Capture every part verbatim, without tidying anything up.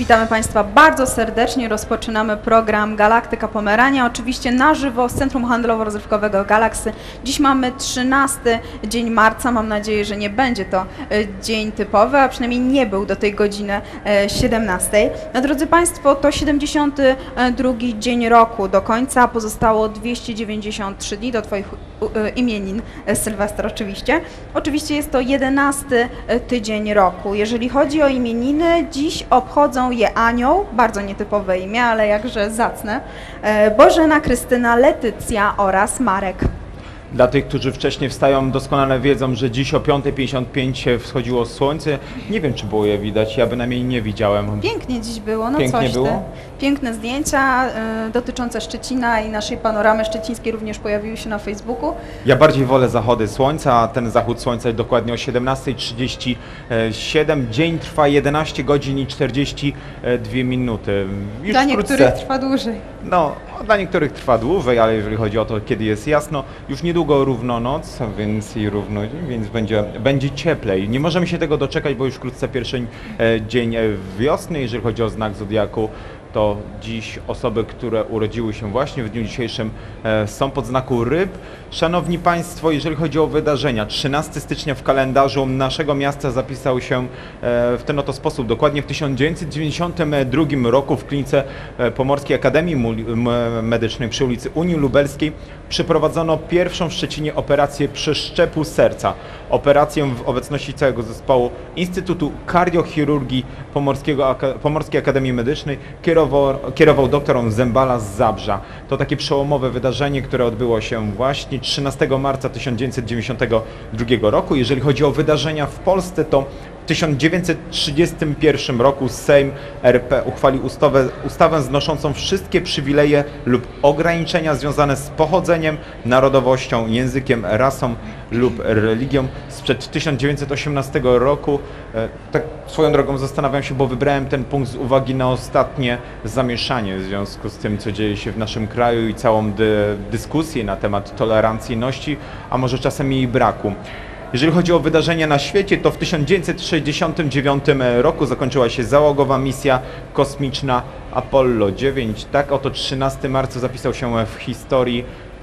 Witamy Państwa bardzo serdecznie. Rozpoczynamy program Galaktyka Pomerania, oczywiście na żywo z Centrum Handlowo-Rozrywkowego Galaxy. Dziś mamy trzynasty dzień marca. Mam nadzieję, że nie będzie to dzień typowy, a przynajmniej nie był do tej godziny siedemnastej. No, drodzy Państwo, to siedemdziesiąty drugi dzień roku. Do końca pozostało dwieście dziewięćdziesiąt trzy dni do Twoich imienin, Sylwester oczywiście. Oczywiście jest to jedenasty tydzień roku. Jeżeli chodzi o imieniny, dziś obchodzą je Anioł, bardzo nietypowe imię, ale jakże zacne, Bożena, Krystyna, Letycja oraz Marek. Dla tych, którzy wcześniej wstają, doskonale wiedzą, że dziś o piąta pięćdziesiąt pięć wschodziło słońce. Nie wiem, czy było je widać, ja bynajmniej nie widziałem. Pięknie dziś było, no Pięknie coś było? Te. Piękne zdjęcia y, dotyczące Szczecina i naszej panoramy szczecińskiej również pojawiły się na Facebooku. Ja bardziej wolę zachody słońca, a ten zachód słońca dokładnie o siedemnasta trzydzieści siedem. Dzień trwa jedenaście godzin i czterdzieści dwie minuty. Już Dla wkrótce, niektórych trwa dłużej. No, dla niektórych trwa dłużej, ale jeżeli chodzi o to, kiedy jest jasno, już niedługo równo noc, więc i równo dzień, więc będzie, będzie cieplej. Nie możemy się tego doczekać, bo już wkrótce pierwszy dzień wiosny, jeżeli chodzi o znak zodiaku. To dziś osoby, które urodziły się właśnie w dniu dzisiejszym, e, są pod znaku ryb. Szanowni Państwo, jeżeli chodzi o wydarzenia, trzynastego stycznia w kalendarzu naszego miasta zapisał się e, w ten oto sposób. Dokładnie w tysiąc dziewięćset dziewięćdziesiątym drugim roku w klinice Pomorskiej Akademii Medycznej przy ulicy Unii Lubelskiej przeprowadzono pierwszą w Szczecinie operację przeszczepu serca. Operację w obecności całego zespołu Instytutu Kardiochirurgii Pomorskiego, Pomorskiej Akademii Medycznej kierował, kierował doktor Zembala z Zabrza. To takie przełomowe wydarzenie, które odbyło się właśnie trzynastego marca tysiąc dziewięćset dziewięćdziesiątego drugiego roku. Jeżeli chodzi o wydarzenia w Polsce, to w tysiąc dziewięćset trzydziestym pierwszym roku Sejm R P uchwalił ustawę, ustawę znoszącą wszystkie przywileje lub ograniczenia związane z pochodzeniem, narodowością, językiem, rasą lub religią sprzed tysiąc dziewięćset osiemnastego roku. Tak swoją drogą zastanawiam się, bo wybrałem ten punkt z uwagi na ostatnie zamieszanie w związku z tym, co dzieje się w naszym kraju i całą dy dyskusję na temat tolerancyjności, a może czasem jej braku. Jeżeli chodzi o wydarzenia na świecie, to w tysiąc dziewięćset sześćdziesiątym dziewiątym roku zakończyła się załogowa misja kosmiczna Apollo dziewięć. Tak oto trzynastego marca zapisał się w historii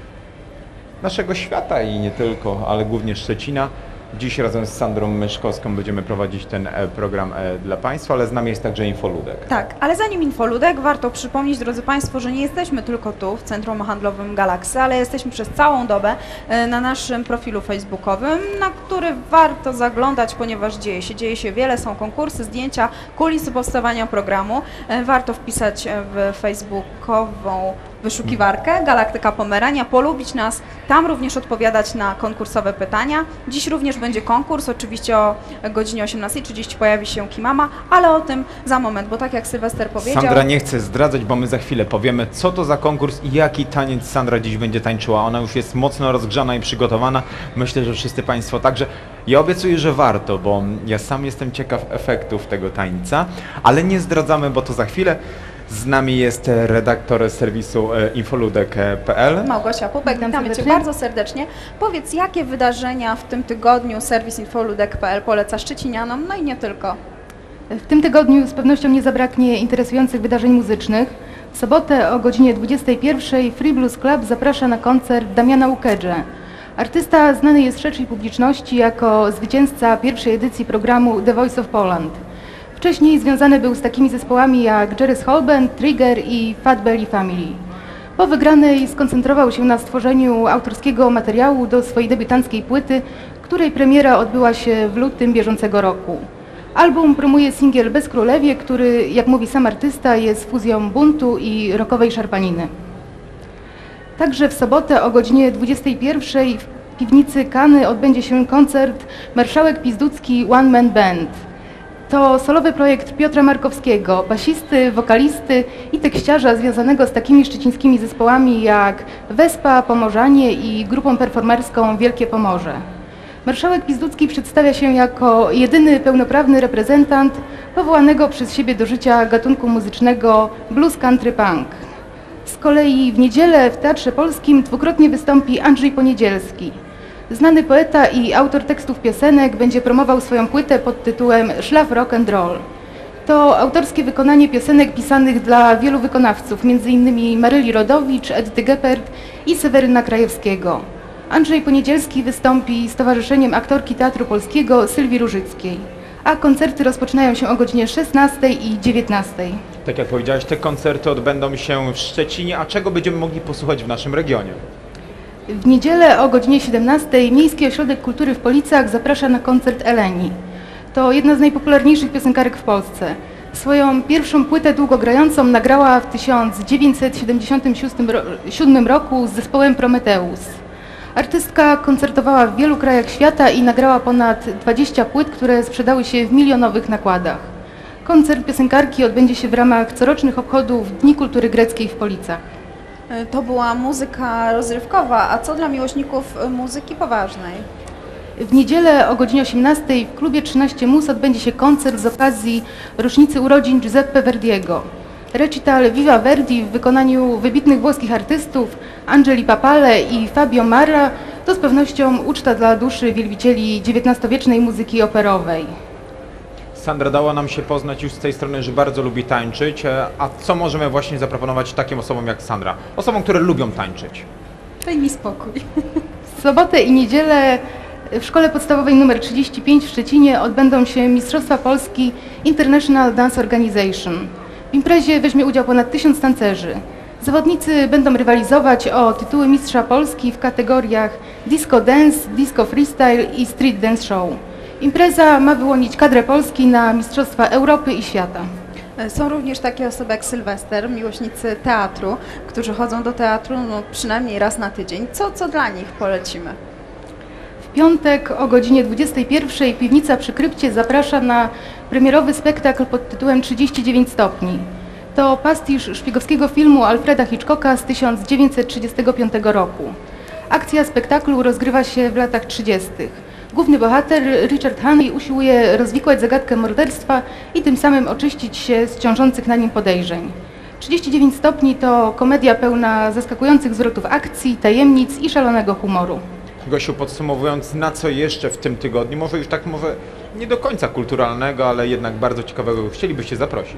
naszego świata i nie tylko, ale głównie Szczecina. Dziś razem z Sandrą Myszkowską będziemy prowadzić ten program dla Państwa, ale z nami jest także Infoludek. Tak, ale zanim Infoludek, warto przypomnieć, drodzy Państwo, że nie jesteśmy tylko tu, w Centrum Handlowym Galaxy, ale jesteśmy przez całą dobę na naszym profilu facebookowym, na który warto zaglądać, ponieważ dzieje się, dzieje się wiele, są konkursy, zdjęcia, kulisy powstawania programu. Warto wpisać w facebookową wyszukiwarkę Galaktyka Pomerania, polubić nas, tam również odpowiadać na konkursowe pytania. Dziś również będzie konkurs, oczywiście o godzinie osiemnastej trzydzieści pojawi się Kimama, ale o tym za moment, bo tak jak Sylwester powiedział... Sandra nie chce zdradzać, bo my za chwilę powiemy, co to za konkurs i jaki taniec Sandra dziś będzie tańczyła. Ona już jest mocno rozgrzana i przygotowana. Myślę, że wszyscy Państwo także. Ja obiecuję, że warto, bo ja sam jestem ciekaw efektów tego tańca, ale nie zdradzamy, bo to za chwilę. Z nami jest redaktor serwisu infoludek kropka p l. Małgosia Pupek, witamy Cię bardzo serdecznie. Powiedz, jakie wydarzenia w tym tygodniu serwis infoludek kropka p l poleca szczecinianom, no i nie tylko? W tym tygodniu z pewnością nie zabraknie interesujących wydarzeń muzycznych. W sobotę o godzinie dwudziestej pierwszej Free Blues Club zaprasza na koncert Damiana Ukedże. Artysta znany jest szerszej publiczności jako zwycięzca pierwszej edycji programu The Voice of Poland. Wcześniej związany był z takimi zespołami jak Jerry's Holben, Trigger i Fat Belly Family. Po wygranej skoncentrował się na stworzeniu autorskiego materiału do swojej debiutanckiej płyty, której premiera odbyła się w lutym bieżącego roku. Album promuje singiel Bez Królewie, który, jak mówi sam artysta, jest fuzją buntu i rockowej szarpaniny. Także w sobotę o godzinie dwudziestej pierwszej w piwnicy Kany odbędzie się koncert Marszałek Pizducki One Man Band. To solowy projekt Piotra Markowskiego, basisty, wokalisty i tekściarza związanego z takimi szczecińskimi zespołami jak Wespa, Pomorzanie i grupą performerską Wielkie Pomorze. Marszałek Pizducki przedstawia się jako jedyny pełnoprawny reprezentant powołanego przez siebie do życia gatunku muzycznego blues country punk. Z kolei w niedzielę w Teatrze Polskim dwukrotnie wystąpi Andrzej Poniedzielski. Znany poeta i autor tekstów piosenek będzie promował swoją płytę pod tytułem Szlaf Rock and Roll. To autorskie wykonanie piosenek pisanych dla wielu wykonawców, między innymi Maryli Rodowicz, Edyty Geppert i Seweryna Krajewskiego. Andrzej Poniedzielski wystąpi z Towarzyszeniem Aktorki Teatru Polskiego Sylwii Różyckiej, a koncerty rozpoczynają się o godzinie szesnastej i dziewiętnastej. Tak jak powiedziałeś, te koncerty odbędą się w Szczecinie, a czego będziemy mogli posłuchać w naszym regionie? W niedzielę o godzinie siedemnastej Miejski Ośrodek Kultury w Policach zaprasza na koncert Eleni. To jedna z najpopularniejszych piosenkarek w Polsce. Swoją pierwszą płytę długogrającą nagrała w tysiąc dziewięćset siedemdziesiątym siódmym roku z zespołem Prometeus. Artystka koncertowała w wielu krajach świata i nagrała ponad dwadzieścia płyt, które sprzedały się w milionowych nakładach. Koncert piosenkarki odbędzie się w ramach corocznych obchodów Dni Kultury Greckiej w Policach. To była muzyka rozrywkowa, a co dla miłośników muzyki poważnej? W niedzielę o godzinie osiemnastej w klubie trzynaście Mus odbędzie się koncert z okazji rocznicy urodzin Giuseppe Verdiego. Recital Viva Verdi w wykonaniu wybitnych włoskich artystów Angeli Papale i Fabio Marra to z pewnością uczta dla duszy wielbicieli dziewiętnastowiecznej muzyki operowej. Sandra, dała nam się poznać już z tej strony, że bardzo lubi tańczyć, a co możemy właśnie zaproponować takim osobom jak Sandra? Osobom, które lubią tańczyć. Daj mi spokój. W sobotę i niedzielę w Szkole Podstawowej nr trzydzieści pięć w Szczecinie odbędą się Mistrzostwa Polski International Dance Organization. W imprezie weźmie udział ponad tysiąc tancerzy. Zawodnicy będą rywalizować o tytuły Mistrza Polski w kategoriach Disco Dance, Disco Freestyle i Street Dance Show. Impreza ma wyłonić kadrę Polski na Mistrzostwa Europy i świata. Są również takie osoby jak Sylwester, miłośnicy teatru, którzy chodzą do teatru no, przynajmniej raz na tydzień. Co, co dla nich polecimy? W piątek o godzinie dwudziestej pierwszej Piwnica przy Krypcie zaprasza na premierowy spektakl pod tytułem trzydzieści dziewięć stopni. To pastisz szpiegowskiego filmu Alfreda Hitchcocka z tysiąc dziewięćset trzydziestego piątego roku. Akcja spektaklu rozgrywa się w latach trzydziestych. Główny bohater Richard Hanley usiłuje rozwikłać zagadkę morderstwa i tym samym oczyścić się z ciążących na nim podejrzeń. trzydzieści dziewięć stopni to komedia pełna zaskakujących zwrotów akcji, tajemnic i szalonego humoru. Gosiu, podsumowując, na co jeszcze w tym tygodniu, może już tak może nie do końca kulturalnego, ale jednak bardzo ciekawego chcielibyście zaprosić?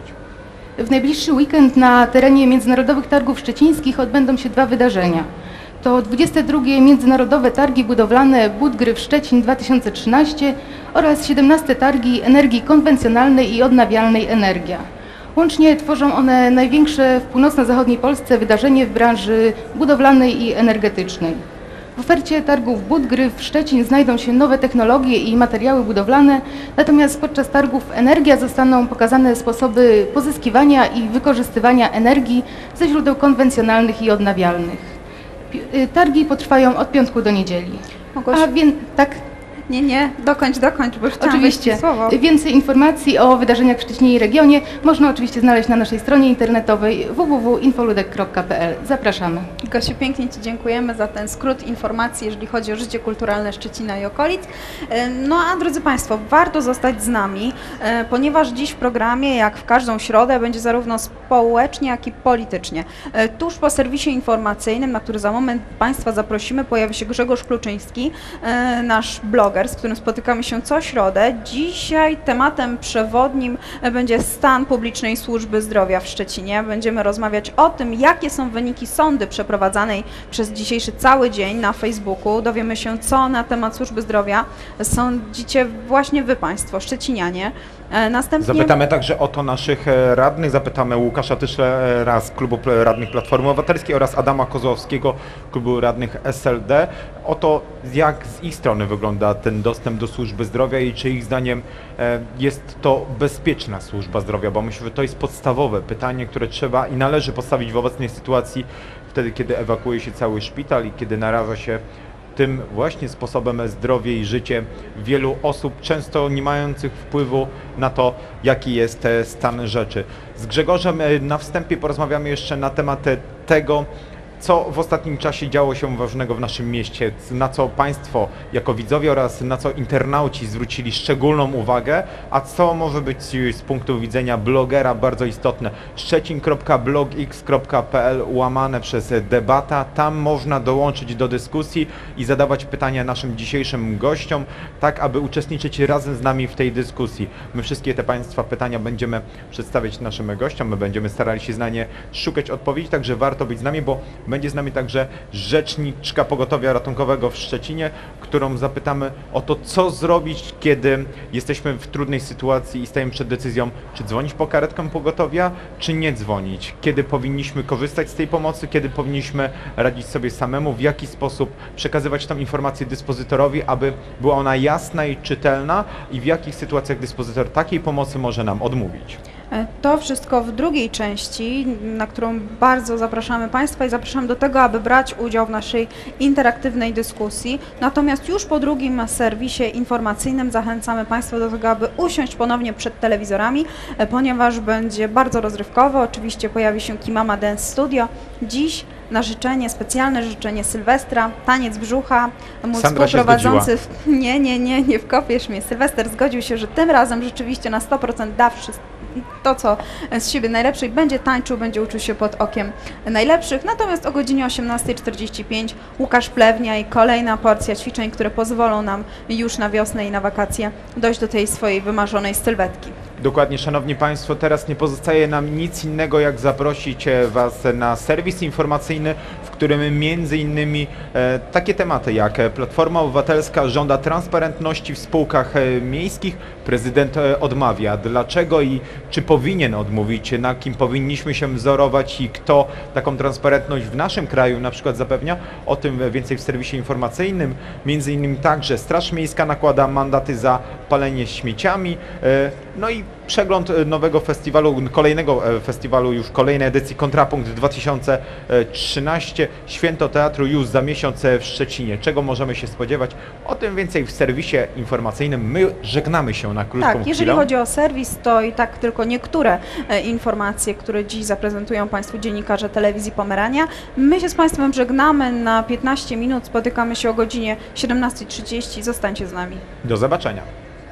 W najbliższy weekend na terenie Międzynarodowych Targów Szczecińskich odbędą się dwa wydarzenia. To dwudzieste drugie Międzynarodowe Targi Budowlane Budgryf Szczecin dwa tysiące trzynaście oraz siedemnaste Targi Energii Konwencjonalnej i Odnawialnej Energia. Łącznie tworzą one największe w północno-zachodniej Polsce wydarzenie w branży budowlanej i energetycznej. W ofercie targów Budgryf Szczecin znajdą się nowe technologie i materiały budowlane, natomiast podczas targów Energia zostaną pokazane sposoby pozyskiwania i wykorzystywania energii ze źródeł konwencjonalnych i odnawialnych. Targi potrwają od piątku do niedzieli. Mogłaś... A więc tak? Nie, nie, dokończ, dokończ, bo już chciałam Oczywiście. słowo. Więcej informacji o wydarzeniach w Szczecinie i regionie można oczywiście znaleźć na naszej stronie internetowej w w w kropka infoludek kropka p l. Zapraszamy. Gosiu, pięknie Ci dziękujemy za ten skrót informacji, jeżeli chodzi o życie kulturalne Szczecina i okolic. No a drodzy Państwo, warto zostać z nami, ponieważ dziś w programie, jak w każdą środę, będzie zarówno społecznie, jak i politycznie. Tuż po serwisie informacyjnym, na który za moment Państwa zaprosimy, pojawi się Grzegorz Kluczyński, nasz bloger, z którym spotykamy się co środę. Dzisiaj tematem przewodnim będzie stan publicznej służby zdrowia w Szczecinie. Będziemy rozmawiać o tym, jakie są wyniki sondy przeprowadzanej przez dzisiejszy cały dzień na Facebooku. Dowiemy się, co na temat służby zdrowia sądzicie właśnie Wy Państwo, szczecinianie. Następnie... Zapytamy także o to naszych radnych, zapytamy Łukasza Tyszlera z Klubu Radnych Platformy Obywatelskiej oraz Adama Kozłowskiego, Klubu Radnych S L D, o to, jak z ich strony wygląda ten dostęp do służby zdrowia i czy ich zdaniem jest to bezpieczna służba zdrowia, bo myślę, że to jest podstawowe pytanie, które trzeba i należy postawić w obecnej sytuacji, wtedy kiedy ewakuuje się cały szpital i kiedy naraża się tym właśnie sposobem zdrowie i życie wielu osób, często nie mających wpływu na to, jaki jest stan rzeczy. Z Grzegorzem na wstępie porozmawiamy jeszcze na temat tego, co w ostatnim czasie działo się ważnego w naszym mieście, na co Państwo jako widzowie oraz na co internauci zwrócili szczególną uwagę, a co może być z punktu widzenia blogera bardzo istotne. szczecin kropka blogx kropka pl łamane przez debata, tam można dołączyć do dyskusji i zadawać pytania naszym dzisiejszym gościom, tak aby uczestniczyć razem z nami w tej dyskusji. My wszystkie te Państwa pytania będziemy przedstawiać naszym gościom, my będziemy starali się na nie szukać odpowiedzi, także warto być z nami, bo będzie z nami także rzeczniczka pogotowia ratunkowego w Szczecinie, którą zapytamy o to, co zrobić, kiedy jesteśmy w trudnej sytuacji i stajemy przed decyzją, czy dzwonić po karetkę pogotowia, czy nie dzwonić. Kiedy powinniśmy korzystać z tej pomocy, kiedy powinniśmy radzić sobie samemu, w jaki sposób przekazywać tą informację dyspozytorowi, aby była ona jasna i czytelna i w jakich sytuacjach dyspozytor takiej pomocy może nam odmówić. To wszystko w drugiej części, na którą bardzo zapraszamy Państwa i zapraszam do tego, aby brać udział w naszej interaktywnej dyskusji. Natomiast już po drugim serwisie informacyjnym zachęcamy Państwa do tego, aby usiąść ponownie przed telewizorami, ponieważ będzie bardzo rozrywkowo. Oczywiście pojawi się Kimama Dance Studio. Dziś na życzenie, specjalne życzenie Sylwestra, taniec brzucha, mój Sandra współprowadzący... W... Nie, nie, nie, nie wkopiesz mnie. Sylwester zgodził się, że tym razem rzeczywiście na sto procent da wszystko to, co z siebie najlepsze i będzie tańczył, będzie uczył się pod okiem najlepszych. Natomiast o godzinie osiemnastej czterdzieści pięć Łukasz Plewnia i kolejna porcja ćwiczeń, które pozwolą nam już na wiosnę i na wakacje dojść do tej swojej wymarzonej sylwetki. Dokładnie, Szanowni Państwo, teraz nie pozostaje nam nic innego, jak zaprosić Was na serwis informacyjny, w którym między innymi e, takie tematy jak Platforma Obywatelska żąda transparentności w spółkach e, miejskich, prezydent e, odmawia. Dlaczego i czy powinien odmówić, na kim powinniśmy się wzorować i kto taką transparentność w naszym kraju na przykład zapewnia? O tym więcej w serwisie informacyjnym. Między innymi także Straż Miejska nakłada mandaty za palenie śmieciami, e, no i przegląd nowego festiwalu, kolejnego festiwalu, już kolejnej edycji Kontrapunkt dwa tysiące trzynaście. Święto Teatru już za miesiąc w Szczecinie. Czego możemy się spodziewać? O tym więcej w serwisie informacyjnym. My żegnamy się na krótką chwilę. Tak, jeżeli chodzi o serwis, to i tak tylko niektóre e, informacje, które dziś zaprezentują Państwu dziennikarze Telewizji Pomerania. My się z Państwem żegnamy na piętnaście minut. Spotykamy się o godzinie siedemnastej trzydzieści. Zostańcie z nami. Do zobaczenia.